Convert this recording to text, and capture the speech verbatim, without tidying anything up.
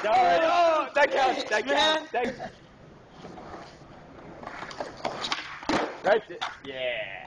Sorry. Oh, that counts. That counts. That... That's it. Yeah.